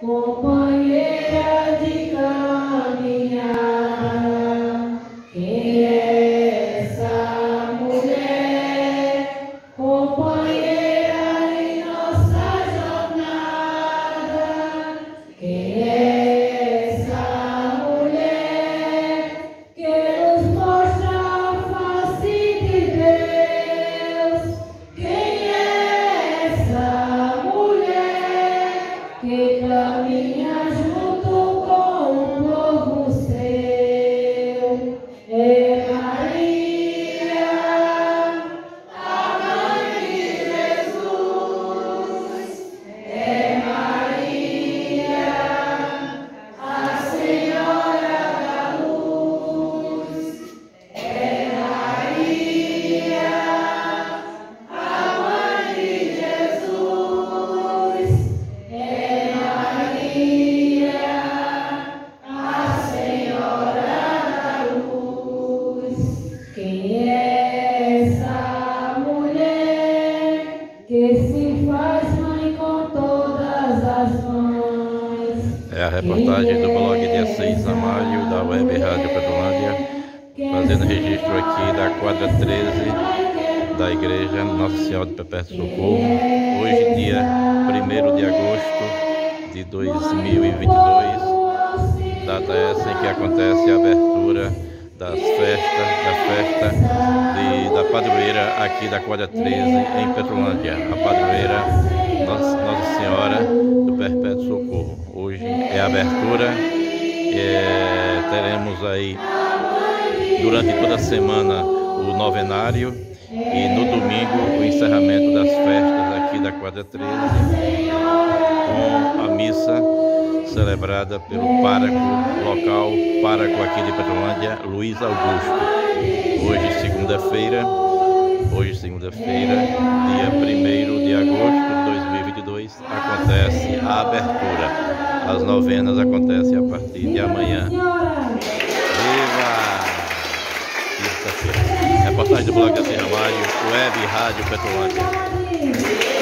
companheira de caminhada. Quem é essa mulher, companheira em nossa jornada? Quem é essa mulher que nos mostra a face de Deus? Quem é essa mulher que caminha junto com o povo seu? É Maria, a mãe de Jesus. É Maria, a Senhora da Luz. É Maria, a mãe de Jesus. É Maria, a Senhora da Luz. Quem é essa mulher que se faz mãe com todas as mães? É a reportagem do blog Dia 6 Amário, da Web Rádio Petrolândia, fazendo registro aqui da quadra 13 da Igreja Nossa Senhora do Perpétuo Socorro. Hoje, dia 1º de agosto de 2022, data essa em que acontece a abertura da festa da padroeira aqui da quadra 13 em Petrolândia, a padroeira Nossa Senhora do Perpétuo Socorro. Hoje é a abertura, teremos aí durante toda a semana o novenário e no domingo o encerramento das festas aqui da quadra 13, com a missa celebrada pelo pároco local, pároco aqui de Petrolândia, Luiz Augusto. Hoje, segunda-feira, dia 1º de agosto de 2022, acontece a abertura. As novenas acontecem a partir de amanhã. Viva! Terça-feira. Reportagem do blog da Serra Mário, Web Rádio Petrolândia.